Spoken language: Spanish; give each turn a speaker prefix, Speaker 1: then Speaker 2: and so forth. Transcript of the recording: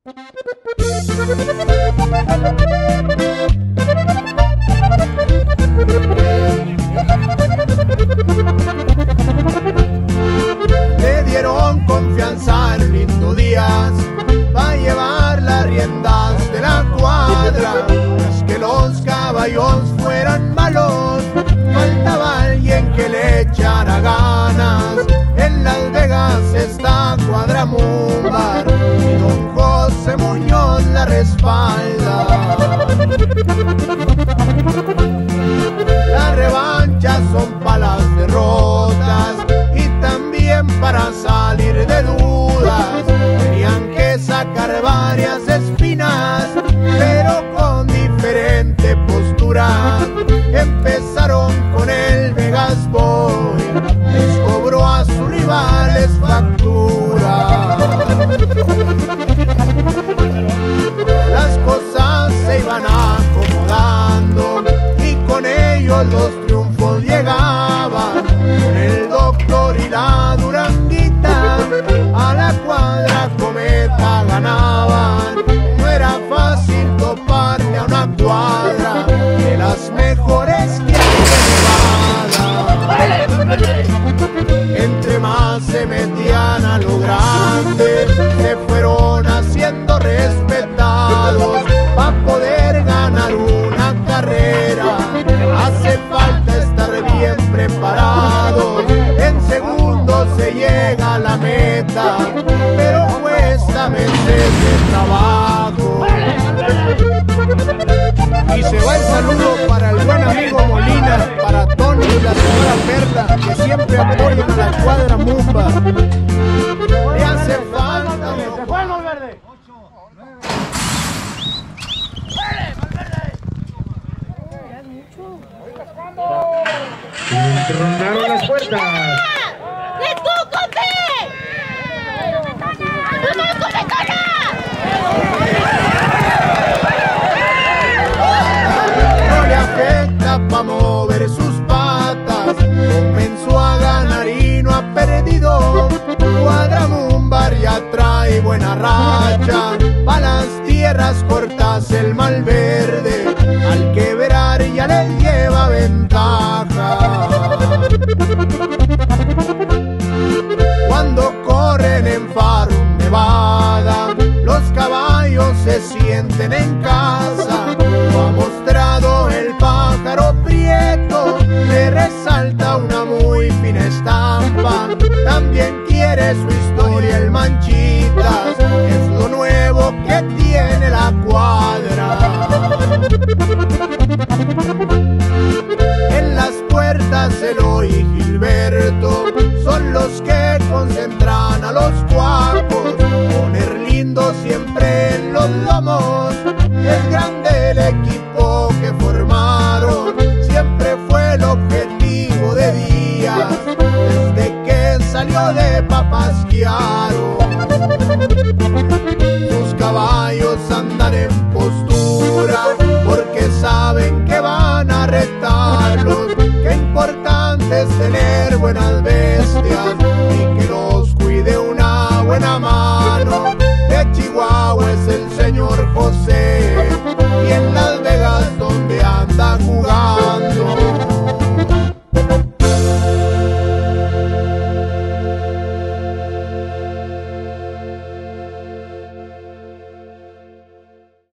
Speaker 1: Le dieron confianza en Lindo Díaz para llevar las riendas de la cuadra. Es que los caballos fueran malos, faltaba alguien que le echara ganas. En Las Vegas está Cuadramumbar y don José Muñoz la respalda. Las revanchas son para las derrotas y también para salir de dudas. Tenían que sacar varias espinas, pero con diferente postura. Empezaron con el Vegas Boy, les cobró a sus rivales factura. Las cosas se iban acomodando y con ellos los triunfos llegaban. Con el Doctor y la Duranguita a la cuadra Cometa ganaban. No era fácil toparte a una cuadra de las mejores que hay en Nevada. Entre más se metían a lo grande, se fueron haciendo respetados. Para poder ganar una carrera hace falta estar bien preparados. En segundos se llega a la meta, pero cuesta meses de trabajo. Y se va el saludo para el buen amigo Molina, para Tony y la señora Perla, que siempre apoyan a la Cuadramumba. Le hace falta.
Speaker 2: ¡Se fue el Valverde!
Speaker 3: Tronaron las puertas.
Speaker 4: ¡Let's go, compe! ¡Vamos, Cometona!
Speaker 1: No le afecta pa' mover sus patas, comenzó a ganar y no ha perdido. Cuadramumbar ya trae buena racha, pa' las tierras cortas el Malverde, al quebrar ya les lleva ventaja. Cuando corren en Faro, Nevada, los caballos se sienten en casa. Lo ha mostrado el Pájaro Prieto, le resalta una muy fina estampa. También quiere su historia el Manchitas, es lo nuevo que tiene la cuadra. En las puertas Eloy y Gilberto son los que concentran a los cuacos. Poner lindo siempre